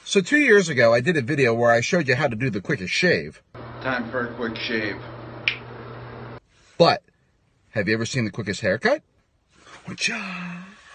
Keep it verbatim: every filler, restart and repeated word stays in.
So two years ago, I did a video where I showed you how to do the quickest shave. Time for a quick shave. But, have you ever seen the quickest haircut? Whatcha?